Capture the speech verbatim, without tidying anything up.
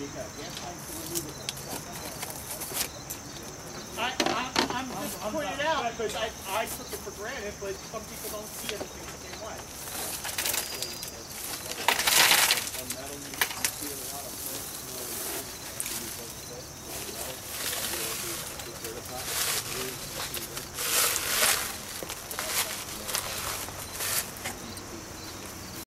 you go. Yes, thanks for removing it. I, I, I'm just pointing it out because I, I took it for granted, but some people don't see everything the same way.